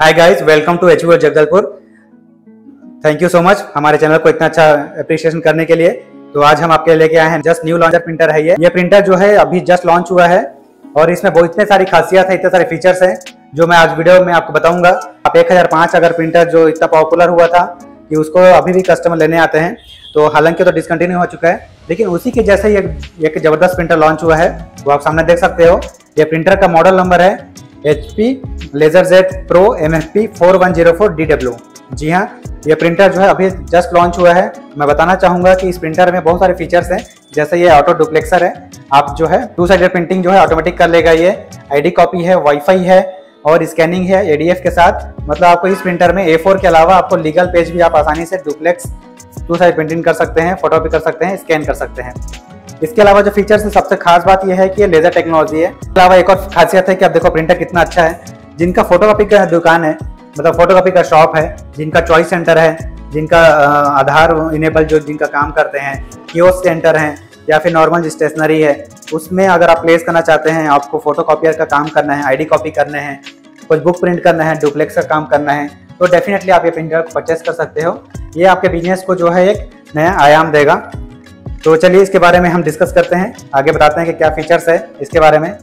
Hi guys, welcome to HUR Jagdalpur. Thank you so much हमारे channel को इतना अच्छा अप्रिशिएशन करने के लिए। तो आज हम आपके लेके आए हैं जस्ट न्यू लॉन्चर प्रिंटर है। ये प्रिंटर जो है अभी जस्ट लॉन्च हुआ है और इसमें बहुत इतने सारी खासियत है, इतने सारे फीचर्स हैं जो मैं आज वीडियो में आपको बताऊंगा। आप 1005 अगर प्रिंटर जो इतना पॉपुलर हुआ था कि उसको अभी भी कस्टमर लेने आते हैं, तो हालांकि तो डिसकंटिन्यू हो चुका है, लेकिन उसी के जैसे ही एक जबरदस्त प्रिंटर लॉन्च हुआ है, वो आप सामने देख सकते हो। ये प्रिंटर का मॉडल नंबर है HP LaserZ Pro MFP 4104DW। जी हाँ, ये प्रिंटर जो है अभी जस्ट लॉन्च हुआ है। मैं बताना चाहूँगा कि इस प्रिंटर में बहुत सारे फीचर्स हैं, जैसे ये ऑटो डुप्लेक्सर है। आप जो है 2 साइडेड प्रिंटिंग जो है ऑटोमेटिक कर लेगा। ये ID कॉपी है, वाईफाई है और स्कैनिंग है ADF के साथ। मतलब आपको इस प्रिंटर में A4 के अलावा आपको लीगल पेज भी आप आसानी से डुप्लेक्स 2 साइड प्रिंटिंग कर सकते हैं, फोटो भी कर सकते हैं, स्कैन कर सकते हैं। इसके अलावा जो फीचर्स है, सबसे खास बात यह है कि ये लेजर टेक्नोलॉजी है। इसके अलावा एक और खासियत है कि आप देखो प्रिंटर कितना अच्छा है। जिनका फोटोकॉपी का दुकान है, मतलब फोटोकॉपी का शॉप है, जिनका चॉइस सेंटर है, जिनका आधार इनेबल जो जिनका काम करते हैं, कियोस्क सेंटर हैं या फिर नॉर्मल स्टेशनरी है, उसमें अगर आप प्लेस करना चाहते हैं, आपको फोटोकॉपियर का काम करना है, ID कॉपी करने हैं, कुछ बुक प्रिंट करना है, डुप्लेक्स का काम करना है, तो डेफिनेटली आप ये प्रिंटर परचेस कर सकते हो। ये आपके बिजनेस को जो है एक नया आयाम देगा। तो चलिए इसके बारे में हम डिस्कस करते हैं, आगे बताते हैं कि क्या फीचर्स है इसके बारे में।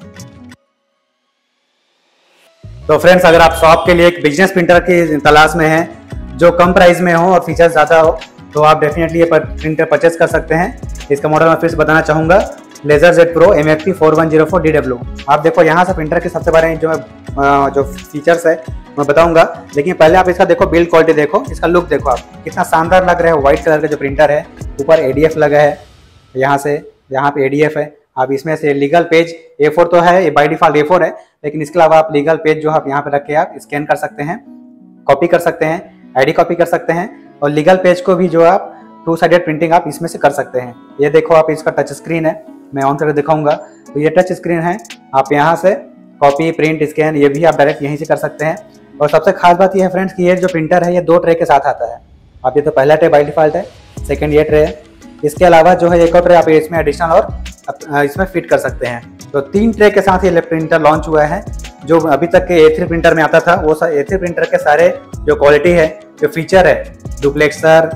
तो फ्रेंड्स, अगर आप शॉप के लिए एक बिजनेस प्रिंटर की तलाश में हैं जो कम प्राइस में हो और फीचर्स ज़्यादा हो, तो आप डेफिनेटली ये प्रिंटर परचेस कर सकते हैं। इसका मॉडल मैं फिर से बताना चाहूँगा, LaserZ Pro MFP 4104DW। आप देखो यहाँ से प्रिंटर के सबसे बारे में जो फीचर्स है मैं बताऊंगा, लेकिन पहले आप इसका देखो बिल्ड क्वालिटी देखो, इसका लुक देखो आप, कितना शानदार लग रहा है। व्हाइट कलर का जो प्रिंटर है, ऊपर ADF लगा है, यहाँ पे ADF है। आप इसमें से लीगल पेज A4 तो है, ये बाय डिफॉल्ट A4 है, लेकिन इसके अलावा आप लीगल पेज जो आप यहाँ पे रख के आप स्कैन कर सकते हैं, कॉपी कर सकते हैं, ID कॉपी कर सकते हैं, और लीगल पेज को भी जो आप 2 साइडेड प्रिंटिंग आप इसमें से कर सकते हैं। ये देखो आप, इसका टच स्क्रीन है, मैं ऑन करके दिखाऊंगा। तो ये टच स्क्रीन है, आप यहाँ से कॉपी, प्रिंट, स्कैन ये भी आप डायरेक्ट यहीं से कर सकते हैं। और सबसे खास बात ये है फ्रेंड्स कि ये जो प्रिंटर है ये 2 ट्रे के साथ आता है। आप ये तो पहला ट्रे बाय डिफॉल्ट है, सेकंड ये ट्रे है। इसके अलावा जो है एक और ट्रे आप इसमें एडिशनल और इसमें फिट कर सकते हैं। तो 3 ट्रे के साथ ये प्रिंटर लॉन्च हुआ है। जो अभी तक के A3 प्रिंटर में आता था, वो A3 प्रिंटर के सारे जो क्वालिटी है, जो फीचर है, duplexer,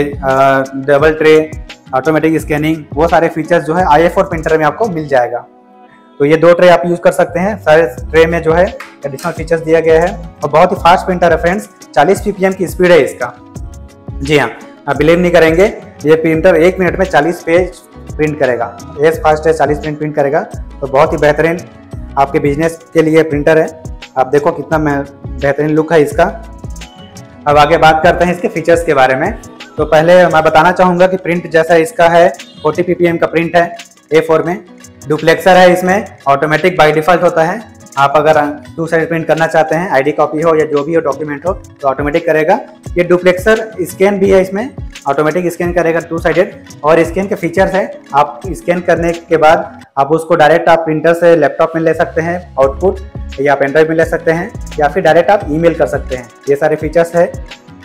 double tray, automatic scanning, वो सारे फीचर्स जो है i4 प्रिंटर में आपको मिल जाएगा। तो ये 2 ट्रे आप यूज कर सकते हैं। सारे ट्रे में जो है एडिशनल फीचर्स दिया गया है और बहुत ही फास्ट प्रिंटर है फ्रेंड्स। 40 ppm की स्पीड है इसका। जी हाँ, आप बिलीव नहीं करेंगे, ये प्रिंटर 1 मिनट में 40 पेज प्रिंट करेगा। एज फास्ट है, 40 प्रिंट करेगा। तो बहुत ही बेहतरीन आपके बिजनेस के लिए प्रिंटर है। आप देखो कितना बेहतरीन लुक है इसका। अब आगे बात करते हैं इसके फीचर्स के बारे में। तो पहले मैं बताना चाहूँगा कि प्रिंट जैसा इसका है, 40 ppm का प्रिंट है A4 में। डुप्लेक्सर है इसमें, ऑटोमेटिक बाय डिफॉल्ट होता है। आप अगर 2 साइड प्रिंट करना चाहते हैं, ID कॉपी हो या जो भी हो डॉक्यूमेंट हो, तो ऑटोमेटिक करेगा। ये डुप्लेक्सर स्कैन भी है इसमें, ऑटोमेटिक स्कैन करेगा 2 साइडेड। और स्कैन के फीचर्स है, आप स्कैन करने के बाद आप उसको डायरेक्ट आप प्रिंटर से लैपटॉप में ले सकते हैं आउटपुट, या पेन ड्राइव में ले सकते हैं, या फिर डायरेक्ट आप ईमेल कर सकते हैं। ये सारे फीचर्स है।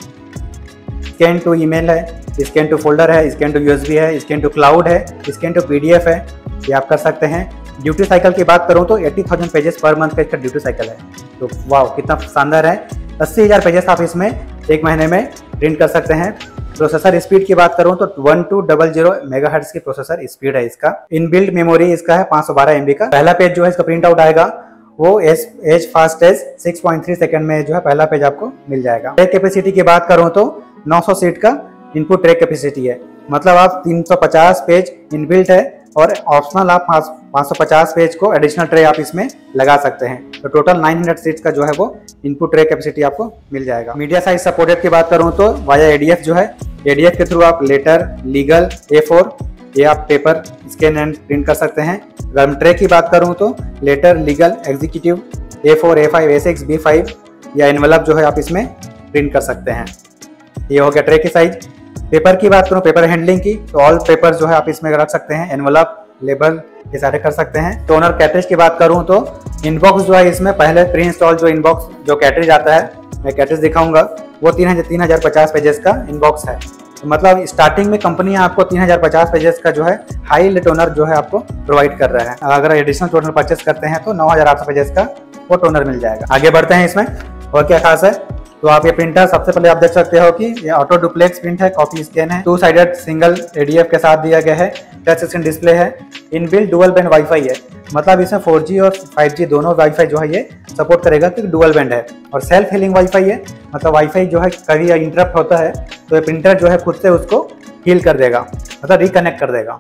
स्कैन टू ईमेल है, स्कैन टू फोल्डर है, स्कैन टू USB है, स्कैन टू क्लाउड है, स्कैन टू PDF है, ये आप कर सकते हैं। ड्यूटी साइकिल की बात करूं तो 80,000 पेजेस पर मंथ का इसका ड्यूटी साइकिल है। तो वाह, कितना शानदार है। 80,000 पेजेस आप इसमें 1 महीने में प्रिंट कर सकते हैं। प्रोसेसर स्पीड की बात करूं तो 1200 मेगाहर्ट्ज की प्रोसेसर स्पीड है इसका। इनबिल्ट मेमोरी इसका है 512 MB का। पहला पेज जो है इसका प्रिंट आउट आएगा, वो एज फास्ट एज 6.3 सेकंड में जो है पहला पेज आपको मिल जाएगा। ट्रे कैपेसिटी की बात करूं तो 900 सीट का इनपुट ट्रे कैपेसिटी है। मतलब आप 350 पेज इनबिल्ट है और ऑप्शनल आप 550 पेज को एडिशनल ट्रे आप इसमें लगा सकते हैं। तो टोटल 900 सीट्स का जो है वो इनपुट ट्रे कैपेसिटी आपको मिल जाएगा। मीडिया साइज सपोर्टेड की बात करूं तो वाया ADF जो है, ADF के थ्रू आप लेटर, लीगल, A4 ये आप पेपर स्कैन एंड प्रिंट कर सकते हैं। अगर ट्रे की बात करूं तो letter, legal, executive, A4, A5, A6, B5 या एनवलप जो है आप इसमें प्रिंट कर सकते हैं। ये हो गया ट्रे की साइज। पेपर की बात करूं, पेपर हैंडलिंग की, तो ऑल पेपर जो है आप इसमें रख सकते हैं, एनवलप, लेबल ये सारे कर सकते हैं। टोनर कैटरेज की बात करूं तो इनबॉक्स जो है इसमें पहले प्री इंस्टॉल जो इनबॉक्स जो कैटरेज आता है, मैं कैटरेज दिखाऊंगा, वो 3050 पेजेस का इनबॉक्स है। तो मतलब स्टार्टिंग में कंपनी आपको 3050 पेजेस का जो है हाई टोनर जो है आपको प्रोवाइड कर रहा है। अगर एडिशनल टोनर परचेस करते हैं तो 9800 पेजेस का वो टोनर मिल जाएगा। आगे बढ़ते हैं इसमें। और क्या खास है, तो आप ये प्रिंटर सबसे पहले आप देख सकते हो कि ये ऑटो डुप्लेक्स प्रिंट है, कॉपी स्कैन है, 2 साइडेड सिंगल ADF के साथ दिया गया है, टच स्क्रीन डिस्प्ले है, इनबिल्ट डुअल बैंड वाईफाई है, मतलब इसमें 4G और 5G दोनों वाईफाई जो है ये सपोर्ट करेगा क्योंकि डुअल बैंड है। और सेल्फ हीलिंग वाईफाई है, मतलब वाईफाई जो है कभी इंटरप्ट होता है तो ये प्रिंटर जो है खुद से उसको हील कर देगा, मतलब रिकनेक्ट कर देगा।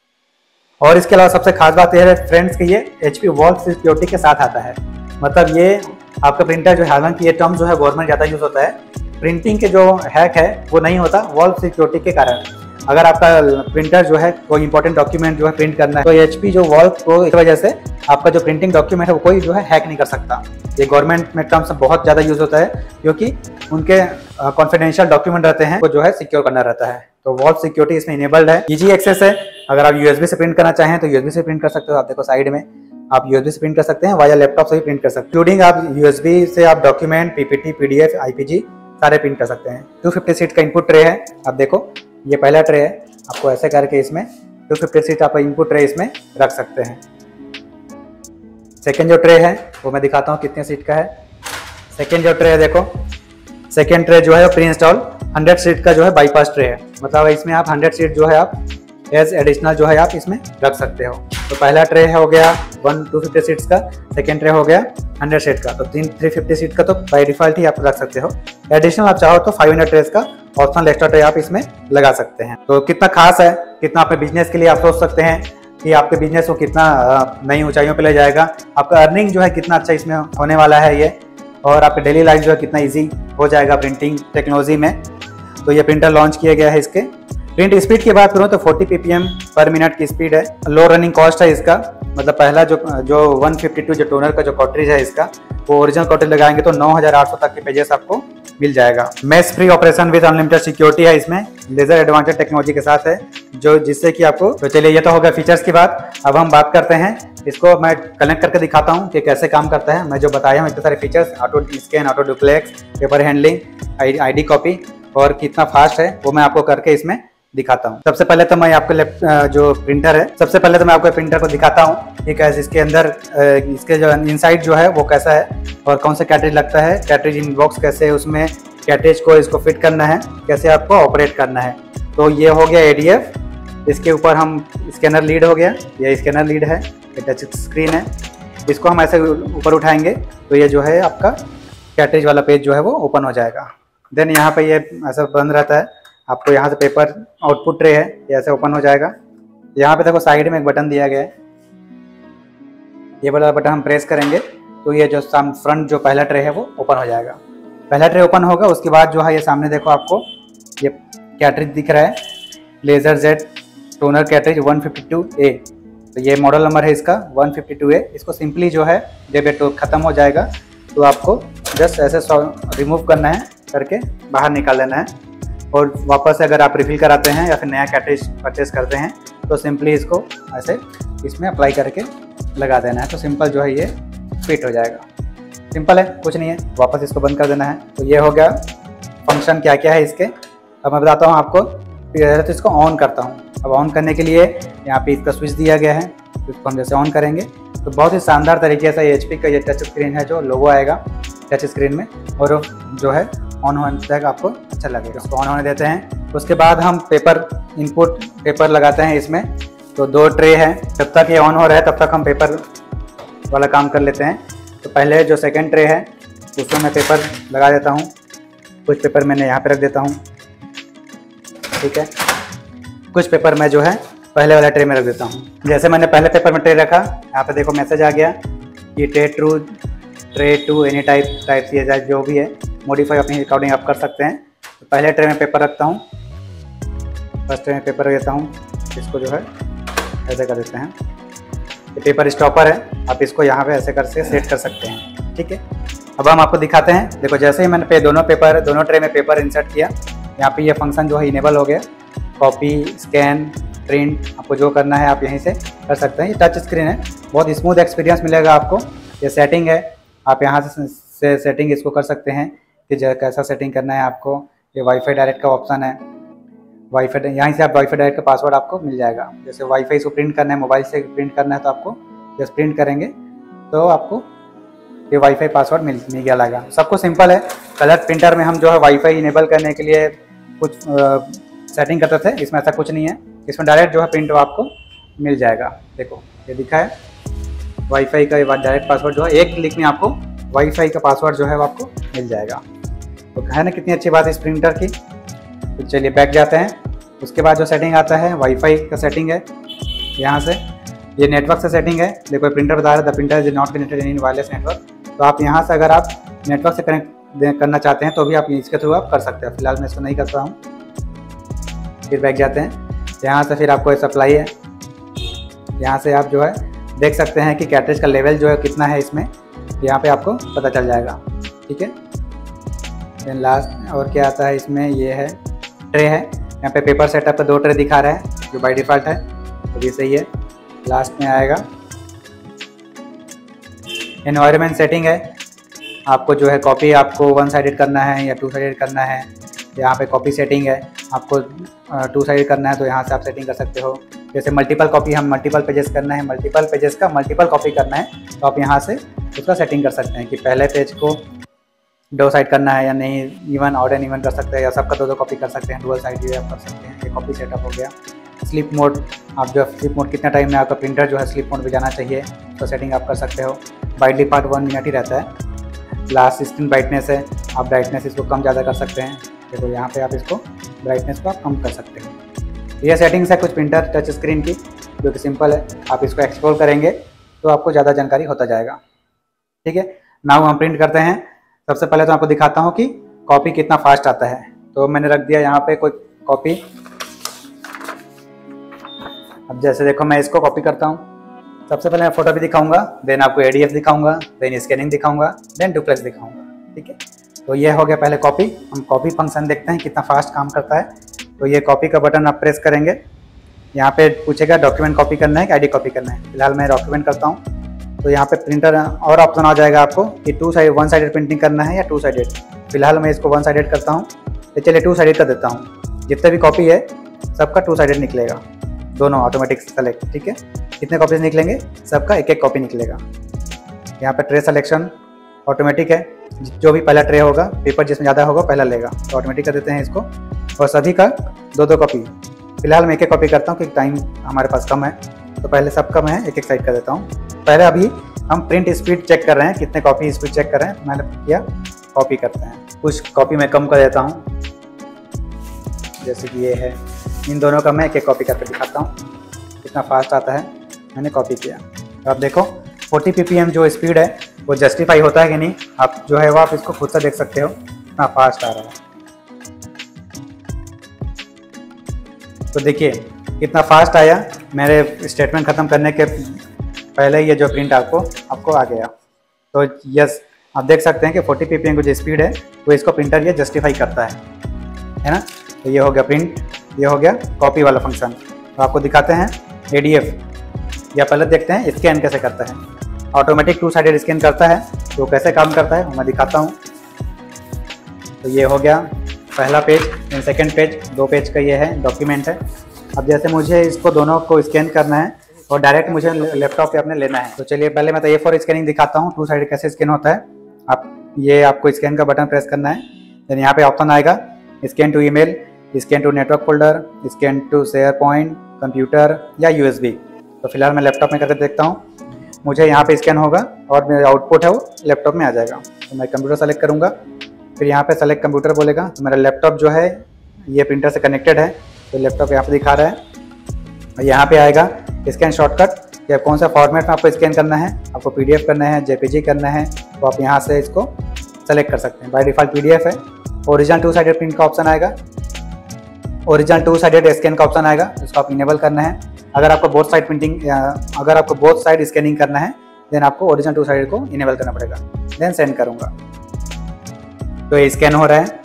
और इसके अलावा सबसे खास बात यह है फ्रेंड्स कि ये HP वॉल्व सिक्योरिटी के साथ आता है, मतलब ये आपका प्रिंटर जो है, हालांकि ये टर्म जो है गवर्नमेंट ज़्यादा यूज़ होता है, प्रिंटिंग के जो हैक है वो नहीं होता वॉल्व सिक्योरिटी के कारण। अगर आपका प्रिंटर जो है कोई इंपॉर्टेंट डॉक्यूमेंट जो है प्रिंट करना है तो HP जो वॉल्व को इस वजह से आपका जो प्रिंटिंग डॉक्यूमेंट है वो कोई जो है हैक नहीं कर सकता। ये गवर्नमेंट में टर्म्स बहुत ज़्यादा यूज़ होता है क्योंकि उनके कॉन्फिडेंशियल डॉक्यूमेंट रहते हैं वो जो है सिक्योर करना रहता है। तो वॉल्व सिक्योरिटी इसमें इनेबल्ड है। ईजी एक्सेस है, अगर आप USB से प्रिंट करना चाहें तो USB से प्रिंट कर सकते हो। आप देखो साइड में आप USB से प्रिंट कर सकते हैं, वाया लैपटॉप से भी प्रिंट कर सकते हैं, इंक्लूडिंग आप USB से आप डॉक्यूमेंट, PPT, PDF, IPG सारे प्रिंट कर सकते हैं। 250 सीट का इनपुट ट्रे है, आप देखो ये पहला ट्रे है, आपको ऐसे करके इसमें 250 सीट आप इनपुट ट्रे इसमें रख सकते हैं। सेकेंड जो ट्रे है वो मैं दिखाता हूँ कितने सीट का है। सेकेंड जो ट्रे है देखो, सेकेंड ट्रे जो है प्री इंस्टॉल 100 सीट का जो है बाईपास ट्रे है, मतलब इसमें आप 100 सीट जो है आप एज एडिशनल जो है आप इसमें रख सकते हो। तो पहला ट्रे हो गया 250 सीट्स का, सेकेंड ट्रे हो गया 100 सीट का, तो 350 सीट का तो बाय डिफॉल्ट ही आप रख सकते हो। एडिशनल आप चाहो तो 500 ट्रेस का ऑप्शनल एक्स्ट्रा ट्रे आप इसमें लगा सकते हैं। तो कितना खास है, कितना अपने बिजनेस के लिए आप सोच सकते हैं कि आपके बिजनेस को कितना नई ऊंचाइयों पे ले जाएगा, आपका अर्निंग जो है कितना अच्छा इसमें होने वाला है ये, और आपकी डेली लाइफ जो है कितना ईजी हो जाएगा प्रिंटिंग टेक्नोलॉजी में। तो ये प्रिंटर लॉन्च किया गया है। इसके प्रिंट स्पीड की बात करूँ तो 40 ppm पर मिनट की स्पीड है। लो रनिंग कॉस्ट है इसका, मतलब पहला जो 152 जो टोनर का जो कार्ट्रिज है इसका, वो ओरिजिनल कार्ट्रिज लगाएंगे तो 9800 तक के पेजेस आपको मिल जाएगा। Mess free operation with unlimited security है इसमें, लेजर एडवांटेज टेक्नोलॉजी के साथ है, जो जिससे कि आपको, तो चलिए ये तो होगा फीचर्स की बात। अब हम बात करते हैं, इसको मैं कनेक्ट करके दिखाता हूँ कि कैसे काम करता है। मैं जो बताया हूँ इतने सारे features, auto scan, auto duplex, paper handling, ID copy और कितना फास्ट है वो मैं आपको करके इसमें दिखाता हूँ। सबसे पहले तो मैं आपको जो प्रिंटर है, सबसे पहले तो मैं आपको प्रिंटर को दिखाता हूँ कि कैसे इसके अंदर इसके जो इनसाइड जो है वो कैसा है और कौन सा कैटरेज लगता है, कैटरेज इन बॉक्स कैसे है, उसमें कैटरेज को इसको फिट करना है, कैसे आपको ऑपरेट करना है। तो ये हो गया ADF, इसके ऊपर हम स्कैनर लीड हो गया, ये स्कैनर लीड है, ये टच स्क्रीन है, इसको हम ऐसे ऊपर उठाएंगे तो ये जो है आपका कैटरेज वाला पेज जो है वो ओपन हो जाएगा। देन यहाँ पे ये ऐसा बंद रहता है, आपको यहाँ से पेपर आउटपुट ट्रे है, ये ऐसे ओपन हो जाएगा। यहाँ पे देखो साइड में एक बटन दिया गया है, ये वाला बटन हम प्रेस करेंगे तो ये जो फ्रंट जो पहला ट्रे है वो ओपन हो जाएगा। पहला ट्रे ओपन होगा, उसके बाद जो है ये सामने देखो आपको ये कैटरेज दिख रहा है, laser jet toner cartridge 152A, तो ये मॉडल नंबर है इसका 152A। इसको सिंपली जो है जब ये तो ख़त्म हो जाएगा तो आपको जस्ट ऐसे रिमूव करना है, करके बाहर निकाल लेना है, और वापस अगर आप रिफिल कराते हैं या फिर नया कैटरेज परचेस करते हैं तो सिंपली इसको ऐसे इसमें अप्लाई करके लगा देना है, तो सिंपल जो है ये फिट हो जाएगा। सिंपल है, कुछ नहीं है, वापस इसको बंद कर देना है। तो ये हो गया फंक्शन क्या क्या है इसके। अब मैं बताता हूँ आपको, तो इसको ऑन करता हूँ। अब ऑन करने के लिए यहाँ पे इसका स्विच दिया गया है, तो इसको हम जैसे ऑन करेंगे तो बहुत ही शानदार तरीके से HP का ये टच स्क्रीन है, जो लोगो आएगा टच स्क्रीन में, और जो है ऑन होने तक आपको अच्छा लगेगा। उसको ऑन होने देते हैं, उसके बाद हम पेपर इनपुट पेपर लगाते हैं इसमें। तो 2 ट्रे हैं, जब तक ये ऑन हो रहा है तब तक हम पेपर वाला काम कर लेते हैं। तो पहले जो सेकंड ट्रे है उसमें मैं पेपर लगा देता हूँ, कुछ पेपर मैंने यहाँ पे रख देता हूँ, ठीक है। कुछ पेपर मैं जो है पहले वाला ट्रे में रख देता हूँ। जैसे मैंने पहले पेपर में ट्रे रखा, यहाँ पे देखो मैसेज आ गया, ये ट्रे टू एनी टाइप ये जो भी है मॉडिफाई अपनी अकॉर्डिंग आप कर सकते हैं। तो पहले ट्रे में पेपर रखता हूँ, फर्स्ट ट्रे में पेपर रख देता हूँ, इसको जो है ऐसे कर देते हैं। ये पेपर स्टॉपर है, आप इसको यहाँ पे ऐसे कर से सेट कर सकते हैं, ठीक है। अब हम आपको दिखाते हैं, देखो जैसे ही मैंने दोनों ट्रे में पेपर इंसर्ट किया, यहाँ पे ये फंक्शन जो है इनेबल हो गया। कॉपी, स्कैन, प्रिंट, आपको जो करना है आप यहीं से कर सकते हैं। ये टच स्क्रीन है, बहुत स्मूथ एक्सपीरियंस मिलेगा आपको। ये सेटिंग है, आप यहाँ से सेटिंग इसको कर सकते हैं कि कैसा सेटिंग करना है आपको। ये वाईफाई डायरेक्ट का ऑप्शन है, वाईफाई यहीं से आप वाईफाई डायरेक्ट का पासवर्ड आपको मिल जाएगा। जैसे वाईफाई इसको प्रिंट करना है, मोबाइल से प्रिंट करना है तो आपको जैसे प्रिंट करेंगे तो आपको ये वाईफाई पासवर्ड मिल गया लगा। सबको सिंपल है। कलर प्रिंटर में हम जो है वाईफाई इनेबल करने के लिए कुछ सेटिंग करते थे, इसमें ऐसा कुछ नहीं है। इसमें डायरेक्ट जो है प्रिंट आपको मिल जाएगा। देखो ये दिखा है वाईफाई का डायरेक्ट पासवर्ड जो है, एक क्लिक में आपको वाईफाई का पासवर्ड जो है वो आपको मिल जाएगा। तो है ना कितनी अच्छी बात है इस प्रिंटर की। तो चलिए बैक जाते हैं। उसके बाद जो सेटिंग आता है वाईफाई का सेटिंग है। यहाँ से ये नेटवर्क से सेटिंग है। देखो प्रिंटर बता रहा है the printer is not connected in wireless network. तो आप यहाँ से अगर आप नेटवर्क से कनेक्ट करना चाहते हैं तो भी आप इसके थ्रू आप कर सकते हैं। फिलहाल मैं इसको नहीं करता हूँ। फिर बैक जाते हैं। यहाँ से फिर आपको सप्लाई है। यहाँ से आप जो है देख सकते हैं कि कैटरेज का लेवल जो है कितना है इसमें, यहाँ पे आपको पता चल जाएगा। ठीक है। देन लास्ट और क्या आता है इसमें, ये है ट्रे है। यहाँ पे पेपर सेटअप का 2 ट्रे दिखा रहा है जो बाय डिफ़ॉल्ट है, तो ये सही है। लास्ट में आएगा एनवायरनमेंट सेटिंग है। आपको जो है कॉपी आपको 1 साइडेड करना है या 2 साइडेड करना है। यहाँ पे कॉपी सेटिंग है। आपको 2 साइडेड करना है तो यहाँ से आप सेटिंग कर सकते हो। जैसे मल्टीपल कॉपी, हम मल्टीपल पेजेस करना है, मल्टीपल पेजेस का मल्टीपल कॉपी करना है, तो आप यहाँ से उसका सेटिंग कर सकते हैं कि पहले पेज को 2 साइड करना है या नहीं, इवन ऑड एंड इवन कर सकते हैं, या सबका 2 कॉपी कर सकते हैं, डुअल साइड भी आप कर सकते हैं। ये कॉपी सेटअप हो गया। स्लीप मोड, आप जो स्लीप मोड कितना टाइम में आपका प्रिंटर जो है स्लीप मोड में जाना चाहिए तो सेटिंग आप कर सकते हो। बाय डिफ़ॉल्ट 1 मिनट ही रहता है। लास्ट स्क्रीन ब्राइटनेस है। आप ब्राइटनेस इसको कम ज़्यादा कर सकते हैं। देखो यहाँ पे आप इसको ब्राइटनेस को आप कम कर सकते हैं। ये सेटिंग्स है कुछ प्रिंटर टच स्क्रीन की जो कि सिंपल है। आप इसको एक्सप्लोर करेंगे तो आपको ज़्यादा जानकारी होता जाएगा। ठीक है। नाउ हम प्रिंट करते हैं। सबसे पहले तो आपको दिखाता हूँ कि कॉपी कितना फास्ट आता है। तो मैंने रख दिया यहाँ पे कोई कॉपी। अब जैसे देखो मैं इसको कॉपी करता हूँ। सबसे पहले मैं फोटो भी दिखाऊंगा, देन आपको ADF दिखाऊंगा, देन स्कैनिंग दिखाऊंगा, देन डुप्लेक्स दिखाऊंगा। ठीक है। तो ये हो गया पहले कॉपी। हम कॉपी फंक्शन देखते हैं कितना फास्ट काम करता है। तो ये कॉपी का बटन आप प्रेस करेंगे। यहाँ पे पूछेगा डॉक्यूमेंट कॉपी करना है कि ID कॉपी करना है। फिलहाल मैं डॉक्यूमेंट करता हूँ। तो यहाँ पे प्रिंटर और ऑप्शन आ जाएगा आपको कि 1 साइडेड प्रिंटिंग करना है या 2 साइडेड। फिलहाल मैं इसको 1 साइडेड करता हूँ। तो चलिए 2 साइडेड कर देता हूँ। जितने भी कॉपी है सबका 2 साइडेड निकलेगा, दोनों ऑटोमेटिक सेलेक्ट। ठीक है। कितने कॉपीज निकलेंगे, सबका 1-1 कॉपी निकलेगा। यहाँ पे ट्रे सिलेक्शन ऑटोमेटिक है। जो भी पहला ट्रे होगा, पेपर जिसमें ज़्यादा होगा पहला लेगा, तो ऑटोमेटिक कर देते हैं इसको। और सभी का 2-2 कॉपी। फिलहाल मैं 1-1 कॉपी करता हूँ क्योंकि टाइम हमारे पास कम है। तो पहले सबका मैं 1-1 साइड कर देता हूँ। पहले अभी हम प्रिंट स्पीड चेक कर रहे हैं, कितने कॉपी स्पीड चेक कर रहे हैं। मैंने किया कॉपी करते हैं। कुछ कॉपी मैं कम कर देता हूँ, जैसे कि ये है। इन दोनों का मैं 1-1 कॉपी करके दिखाता हूँ कितना फास्ट आता है। मैंने कॉपी किया। तो आप देखो 40 ppm जो स्पीड है वो जस्टिफाई होता है कि नहीं, आप जो है वो आप इसको खुद से देख सकते हो कितना फास्ट आ रहा है। तो देखिए कितना फास्ट आया। मेरे स्टेटमेंट ख़त्म करने के पहले ये जो प्रिंट आपको आ गया। तो यस, आप देख सकते हैं कि 40 ppm की जो स्पीड है वो इसको प्रिंटर ये जस्टिफाई करता है ना। तो ये हो गया प्रिंट, ये हो गया कॉपी वाला फंक्शन। तो आपको दिखाते हैं ADF, या पहले देखते हैं स्कैन कैसे करता है। ऑटोमेटिक 2 साइडेड स्कैन करता है, तो कैसे काम करता है वो मैं दिखाता हूँ। तो ये हो गया पहला पेज, सेकंड पेज, 2 पेज का ये है डॉक्यूमेंट है। अब जैसे मुझे इसको दोनों को स्कैन करना है और डायरेक्ट मुझे लैपटॉप पे अपने लेना है। तो चलिए पहले मैं तो A4 स्कैनिंग दिखाता हूँ, 2 साइड कैसे स्कैन होता है। आपको स्कैन का बटन प्रेस करना है। देन यहाँ पे ऑप्शन आएगा scan to email, scan to network folder, scan to share point, computer या USB। तो फिलहाल मैं लैपटॉप में करके देखता हूँ। मुझे यहाँ पे स्कैन होगा और मेरा आउटपुट है वो लैपटॉप में आ जाएगा। तो मैं कंप्यूटर सेलेक्ट करूँगा, फिर यहाँ पे सेलेक्ट कंप्यूटर बोलेगा। तो मेरा लैपटॉप जो है ये प्रिंटर से कनेक्टेड है, तो लैपटॉप यहाँ पे दिखा रहा है। और यहाँ पे आएगा स्कैन शॉर्टकट, या कौन सा फॉर्मेट में आपको स्कैन करना है, आपको PDF करना है, JPG करना है, तो आप यहाँ से इसको सेलेक्ट कर सकते हैं। बाय डिफ़ॉल्ट PDF है। ओरिजिनल 2 साइडेड प्रिंट का ऑप्शन आएगा, ओरिजिनल 2 साइडेड स्कैन का ऑप्शन आएगा, इसको आप इनेबल करना है। अगर आपको बोथ साइड प्रिंटिंग, अगर आपको बोथ साइड स्कैनिंग करना है, देन आपको ओरिजिनल 2 साइड को इनेबल करना पड़ेगा। देन सेंड करूँगा। तो ये स्कैन हो रहा है।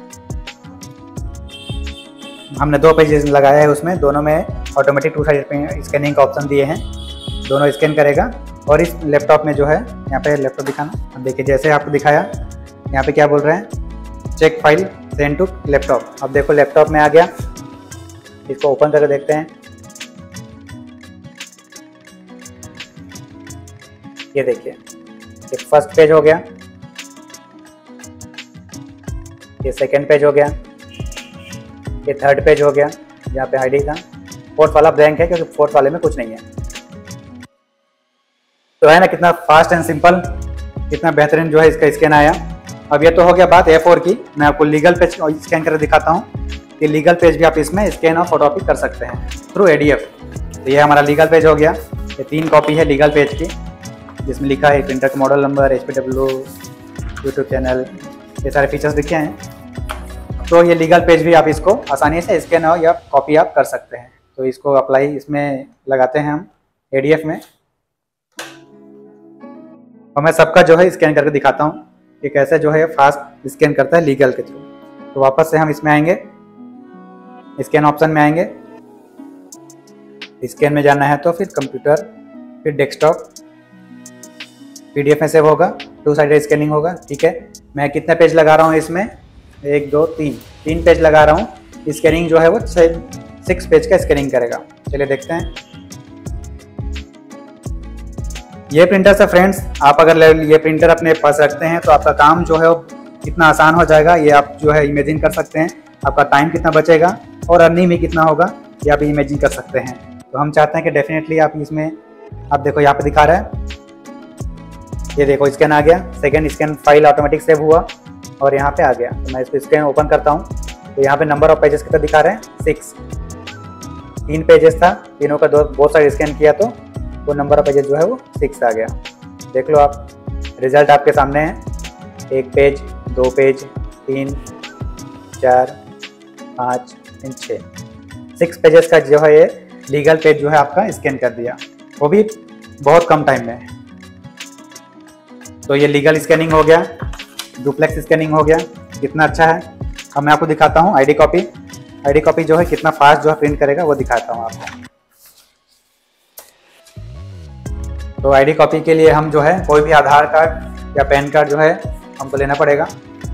हमने 2 पेजेस लगाया है, उसमें दोनों में ऑटोमेटिक 2 साइड स्कैनिंग का ऑप्शन दिए हैं, दोनों स्कैन करेगा। और इस लैपटॉप में जो है, यहाँ पे लैपटॉप दिखाना, अब देखिए जैसे आपको दिखाया, यहाँ पे क्या बोल रहे हैं, check file send to laptop. अब देखो लैपटॉप में आ गया। इसको ओपन करके देखते हैं। ये देखिए ये फर्स्ट पेज हो गया, ये सेकंड पेज हो गया, ये थर्ड पेज हो गया, यहाँ पे आईडी था। फोर्थ वाला ब्लैंक है क्योंकि फोर्थ वाले में कुछ नहीं है। तो है ना कितना फास्ट एंड सिंपल, कितना बेहतरीन जो है इसका स्कैन आया। अब ये तो हो गया बात A4 की। मैं आपको लीगल पेज स्कैन करके दिखाता हूँ कि लीगल पेज भी आप इसमें स्कैन और फोटोकॉपी कर सकते हैं थ्रू ADF। तो ये हमारा लीगल पेज हो गया। ये 3 कॉपी है लीगल पेज की, जिसमें लिखा है प्रिंटर का model number, HPW, YouTube channel, ये सारे फीचर्स लिखे हैं। तो ये लीगल पेज भी आप इसको आसानी से स्कैन और या कॉपी आप कर सकते हैं। तो इसको अप्लाई इसमें लगाते हैं हम ADF में, और मैं सबका जो है स्कैन करके दिखाता हूँ कि कैसे जो है फास्ट स्कैन करता है लीगल के थ्रू। तो वापस से हम इसमें आएंगे, स्कैन ऑप्शन में आएंगे, स्कैन में जाना है तो फिर कंप्यूटर, फिर डेस्कटॉप, PDF में सेव होगा, 2 साइडेड स्कैनिंग होगा। ठीक है, मैं कितने पेज लगा रहा हूँ इसमें, 1 2 3 पेज लगा रहा हूँ। स्कैनिंग जो है वो 6 पेज का स्कैनिंग करेगा। चलिए देखते हैं। ये प्रिंटर से फ्रेंड्स, आप अगर ये प्रिंटर अपने पास रखते हैं तो आपका काम जो है वो कितना आसान हो जाएगा, ये आप जो है इमेजिन कर सकते हैं। आपका टाइम कितना बचेगा और अर्निंग भी कितना होगा, ये आप इमेजिन कर सकते हैं। तो हम चाहते हैं कि डेफिनेटली आप इसमें, आप देखो यहाँ पे दिखा रहा है, ये देखो स्कैन आ गया, second scan file automatic save हुआ और यहाँ पे आ गया। तो मैं इसको स्कैन ओपन करता हूँ तो यहाँ पे नंबर ऑफ पेजेस कितना दिखा रहे हैं, 6। 3 पेजेस था, तीनों का बहुत सारे स्कैन किया तो वो नंबर ऑफ पेजेस जो है वो 6 आ गया। देख लो आप, रिजल्ट आपके सामने है। 1 पेज, 2 पेज, 3, 4, 5, 6 6 पेजेस का जो है ये लीगल पेज जो है आपका स्कैन कर दिया, वो भी बहुत कम टाइम में। तो ये लीगल स्कैनिंग हो गया, डुप्लेक्स स्कैनिंग हो गया, कितना अच्छा है। अब मैं आपको दिखाता हूँ आईडी कॉपी जो है कितना फास्ट जो है प्रिंट करेगा, वो दिखाता हूँ आपको। तो आईडी कॉपी के लिए हम जो है कोई भी आधार कार्ड या पैन कार्ड जो है हमको लेना पड़ेगा।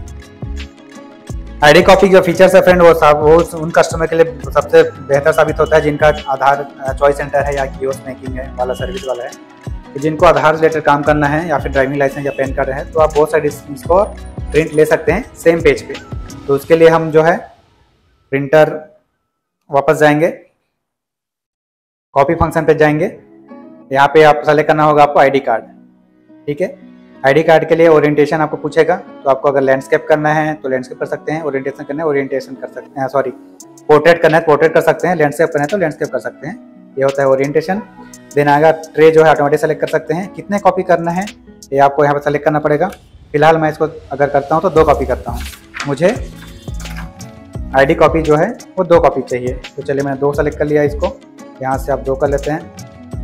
आईडी कॉपी जो फीचर्स है फ्रेंड, वो उन कस्टमर के लिए सबसे बेहतर साबित होता है जिनका आधार चॉइस सेंटर है या कियोस्क मेकिंग है वाला सर्विस वाला है। तो जिनको आधार रिलेटेड काम करना है या फिर ड्राइविंग लाइसेंस या पैन कार्ड है, तो आप बहुत सारे इसको प्रिंट ले सकते हैं सेम पेज पे। तो उसके लिए हम जो है प्रिंटर वापस जाएंगे, कॉपी फंक्शन पे जाएंगे। यहाँ पे आप सेलेक्ट करना होगा आपको आईडी कार्ड। ठीक है, आईडी कार्ड के लिए ओरिएंटेशन आपको पूछेगा, तो आपको अगर लैंडस्केप करना है तो लैंडस्केप कर सकते हैं, ओरिएंटेशन करना है ओरिएंटेशन कर सकते हैं, सॉरी पोर्ट्रेट करना है पोर्ट्रेट कर सकते हैं, लैंडस्केप करना है तो लैंडस्केप कर सकते हैं। ये होता है ओरिएंटेशन। देन आएगा ट्रे जो है ऑटोमेटिक सेलेक्ट कर सकते हैं, कितने कॉपी करना है ये आपको यहाँ पर सेलेक्ट करना पड़ेगा। फिलहाल मैं इसको अगर करता हूँ तो 2 कॉपी करता हूँ, मुझे आईडी कॉपी जो है वो 2 कॉपी चाहिए। तो चलिए मैंने 2 सेलेक्ट कर लिया, इसको यहाँ से आप 2 कर लेते हैं।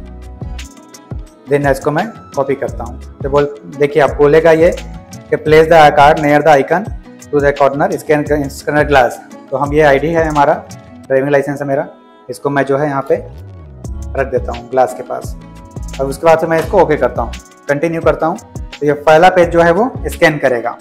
देन इसको मैं कॉपी करता हूँ। तो देखिए आप बोलेगा ये कि place the card near the icon to the corner scanner glass. तो हम ये आईडी है हमारा, ड्राइविंग लाइसेंस है मेरा, इसको मैं जो है यहाँ पे रख देता हूँ ग्लास के पास। और उसके बाद से मैं इसको ओके करता हूँ, कंटिन्यू करता हूँ। तो ये पहला पेज जो है वो स्कैन करेगा,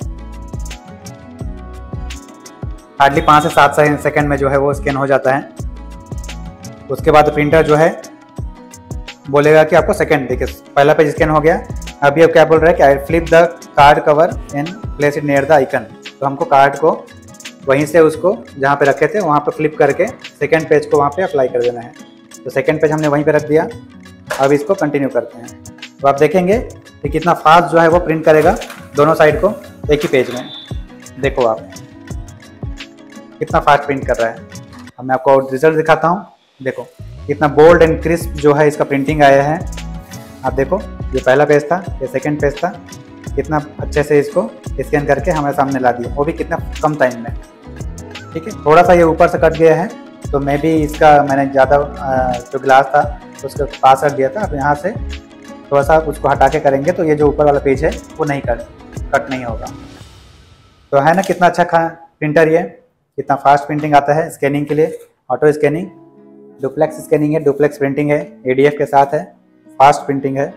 हार्डली 5 से 7 सेकंड में जो है वो स्कैन हो जाता है। उसके बाद प्रिंटर जो है बोलेगा कि आपको सेकंड, देखिए पहला पेज स्कैन हो गया। अभी अब क्या बोल रहा है कि I flip the card cover and place it near the icon. तो हमको कार्ड को वहीं से उसको जहाँ पे रखे थे वहाँ पे फ्लिप करके सेकंड पेज को वहाँ पे अप्लाई कर देना है। तो सेकंड पेज हमने वहीं पे रख दिया। अब इसको कंटिन्यू करते हैं। तो आप देखेंगे कि कितना फास्ट जो है वो प्रिंट करेगा दोनों साइड को एक ही पेज में। देखो आप कितना फास्ट प्रिंट कर रहा है। अब मैं आपको रिजल्ट दिखाता हूँ। देखो कितना बोल्ड एंड क्रिस्प जो है इसका प्रिंटिंग आया है। आप देखो ये पहला पेज था, ये सेकंड पेज था, कितना अच्छे से इसको स्कैन करके हमारे सामने ला दिया, वो भी कितना कम टाइम में। ठीक है, थोड़ा सा ये ऊपर से कट गया है तो मैं भी इसका मैंने ज़्यादा जो ग्लास था उसके पास रख दिया था। अब यहाँ से थोड़ा सा उसको हटा के करेंगे तो ये जो ऊपर वाला पेज है वो नहीं कट नहीं होगा। तो है ना कितना अच्छा प्रिंटर, ये कितना फास्ट प्रिंटिंग आता है स्कैनिंग के लिए। ऑटो स्कैनिंग, डुप्लेक्स स्कैनिंग है, डुप्लेक्स प्रिंटिंग है, ADF के साथ है, फास्ट प्रिंटिंग है।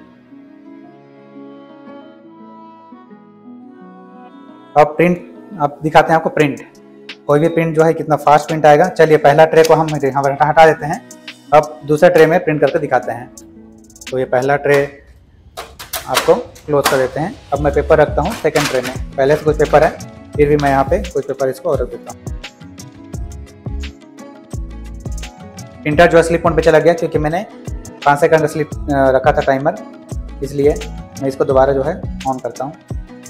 अब प्रिंट अब दिखाते हैं आपको प्रिंट, कोई भी प्रिंट जो है कितना फास्ट प्रिंट आएगा। चलिए पहला ट्रे को हम हटा देते हैं। अब दूसरे ट्रे में प्रिंट करके दिखाते हैं। तो ये पहला ट्रे आपको क्लोज कर देते हैं। अब मैं पेपर रखता हूँ सेकंड ट्रे में। पहले से कुछ पेपर है, फिर भी मैं यहाँ पे कुछ पेपर इसको और रख देता हूँ। प्रिंटर जो है स्लिप मोड पे चला गया क्योंकि मैंने 5 सेकंड का स्लिप रखा था टाइमर, इसलिए मैं इसको दोबारा जो है ऑन करता हूँ।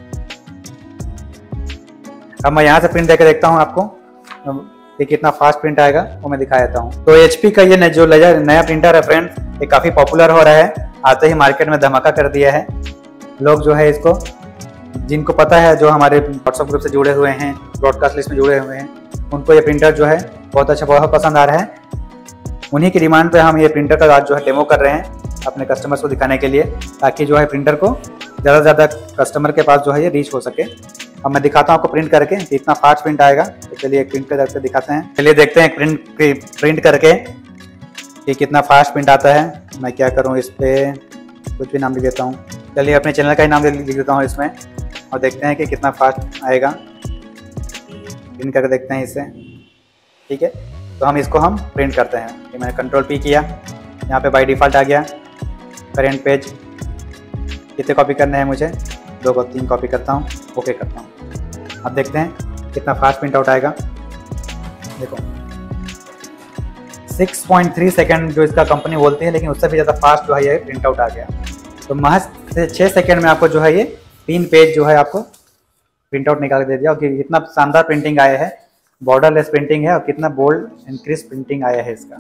अब मैं यहाँ से प्रिंट देकर देखता हूँ आपको ये कितना फास्ट प्रिंट आएगा, वो मैं दिखा देता हूँ। तो HP का ये जो नया प्रिंटर है फ्रेंड्स, ये काफ़ी पॉपुलर हो रहा है। आते ही मार्केट में धमाका कर दिया है। लोग जो है इसको, जिनको पता है, जो हमारे व्हाट्सएप ग्रुप से जुड़े हुए हैं, ब्रॉडकास्ट लिस्ट में जुड़े हुए हैं, उनको ये प्रिंटर जो है बहुत अच्छा, बहुत पसंद आ रहा है। उन्हीं की डिमांड पे हम ये प्रिंटर का आज जो है डेमो कर रहे हैं अपने कस्टमर्स को दिखाने के लिए, ताकि जो है प्रिंटर को ज़्यादा से ज़्यादा कस्टमर के पास जो है ये रीच हो सके। अब मैं दिखाता हूँ आपको प्रिंट करके कि इतना फास्ट प्रिंट आएगा। तो चलिए एक प्रिंट करके दिखाते हैं। चलिए देखते हैं प्रिंट करके कि कितना फास्ट प्रिंट आता है। मैं क्या करूँ, इस पर कुछ भी नाम लिख देता हूँ। चलिए अपने चैनल का ही नाम लिख देता हूँ इसमें, और देखते हैं कि कितना फास्ट आएगा। प्रिंट करके देखते हैं इससे। ठीक है, तो हम इसको प्रिंट करते हैं। ये मैंने Ctrl+P किया, यहाँ पे बाय डिफ़ॉल्ट आ गया करेंट पेज। कितने कॉपी करने हैं मुझे? 2 को 3 कॉपी करता हूँ, ओके करता हूँ। अब देखते हैं कितना फास्ट प्रिंट आउट आएगा। देखो 6.3 सेकंड जो इसका कंपनी बोलती है, लेकिन उससे भी ज़्यादा फास्ट जो है ये प्रिंट आउट आ गया। तो महज 6 सेकंड में आपको जो है ये 3 पेज जो है आपको प्रिंट आउट निकाल के दे दिया। और इतना शानदार प्रिंटिंग आया है, बॉर्डरलेस प्रिंटिंग है, और कितना बोल्ड एंड क्रिस्प प्रिंटिंग आया है इसका।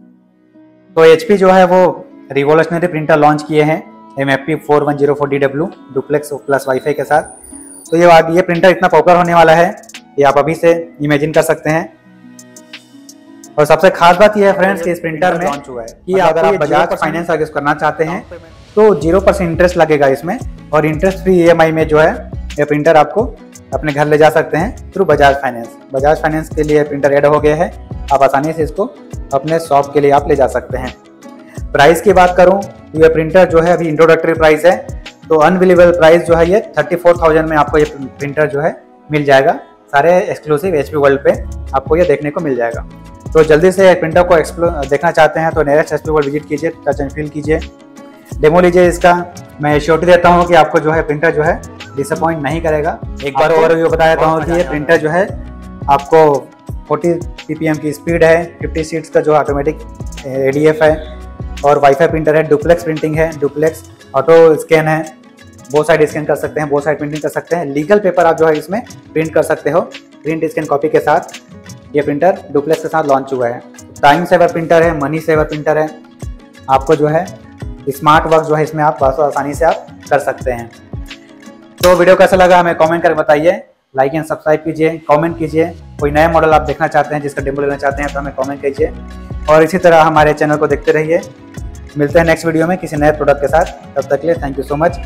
तो HP जो है वो रिवोल्यूशनरी प्रिंटर लॉन्च किए हैं MFP 4104DW duplex plus wifi के साथ। तो ये प्रिंटर इतना पॉपुलर होने वाला है, ये आप अभी से इमेजिन कर सकते हैं। और सबसे खास बात यह है फ्रेंड्स कि इस प्रिंटर में लॉन्च हुआ है कि अगर आप बजाज फाइनेंस अगर करना चाहते हैं तो 0% इंटरेस्ट लगेगा इसमें, और इंटरेस्ट फ्री EMI में जो है ये प्रिंटर आपको अपने घर ले जा सकते हैं through Bajaj Finance. Bajaj Finance के लिए प्रिंटर ऐड हो गया है, आप आसानी से इसको अपने शॉप के लिए आप ले जा सकते हैं। प्राइस की बात करूं तो ये प्रिंटर जो है अभी इंट्रोडक्टरी प्राइस है, तो अनबिलीवेबल प्राइस जो है ये 34,000 में आपको ये प्रिंटर जो है मिल जाएगा। सारे एक्सक्लूसिव HP वर्ल्ड पे आपको ये देखने को मिल जाएगा। तो जल्दी से प्रिंटर को देखना चाहते हैं तो नियरेस्ट HP वर्ल्ड विजिट कीजिए, टच एंड फील कीजिए, डेमो लीजिए इसका। मैं श्योरिटी देता हूँ कि आपको जो है प्रिंटर जो है डिसअपॉइंट नहीं करेगा। एक बार ओवरव्यू बता देता हूँ कि ये प्रिंटर जो है आपको 40 PPM की स्पीड है, 50 सीट्स का जो ऑटोमेटिक ADF है, और वाईफाई प्रिंटर है, डुप्लेक्स प्रिंटिंग है, डुप्लेक्स ऑटो स्कैन है, बोथ साइड स्कैन कर सकते हैं, बोथ साइड प्रिंटिंग कर सकते हैं। लीगल पेपर आप जो है इसमें प्रिंट कर सकते हो प्रिंट स्कैन कॉपी के साथ। ये प्रिंटर डुप्लेक्स के साथ लॉन्च हुआ है। टाइम सेवर प्रिंटर है, मनी सेवर प्रिंटर है। आपको जो है स्मार्ट वर्क जो है इसमें आप बहुत आसानी से आप कर सकते हैं। तो वीडियो कैसा लगा हमें कमेंट करके बताइए, लाइक एंड सब्सक्राइब कीजिए, कमेंट कीजिए। कोई नया मॉडल आप देखना चाहते हैं जिसका डेमो लेना चाहते हैं तो हमें कमेंट कीजिए, और इसी तरह हमारे चैनल को देखते रहिए। मिलते हैं नेक्स्ट वीडियो में किसी नए प्रोडक्ट के साथ। तब तक के लिए थैंक यू सो मच।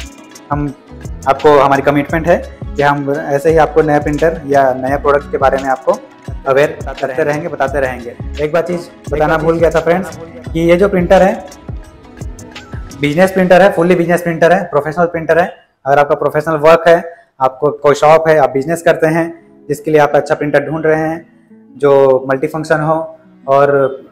हमारी कमिटमेंट है कि हम ऐसे ही आपको नया प्रिंटर या नया प्रोडक्ट के बारे में आपको अवेयर करते रहेंगे, बताते रहेंगे। एक बात चीज़ बताना भूल गया था फ्रेंड्स कि ये जो प्रिंटर है बिजनेस प्रिंटर है, फुल्ली बिजनेस प्रिंटर है, प्रोफेशनल प्रिंटर है। अगर आपका प्रोफेशनल वर्क है, आपको कोई शॉप है, आप बिजनेस करते हैं जिसके लिए आप अच्छा प्रिंटर ढूंढ रहे हैं जो मल्टी फंक्शन हो और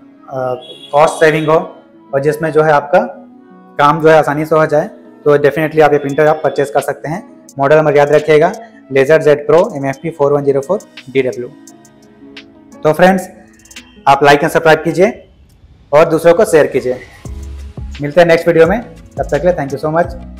कॉस्ट सेविंग हो, और जिसमें जो है आपका काम जो है आसानी से हो जाए, तो डेफिनेटली आप ये प्रिंटर आप परचेज कर सकते हैं। मॉडल नंबर याद रखिएगा, LaserZ Pro MFP 4104DW। तो फ्रेंड्स आप लाइक एंड सब्सक्राइब कीजिए और दूसरों को शेयर कीजिए। मिलते हैं नेक्स्ट वीडियो में, तब तक के लिए थैंक यू सो मच।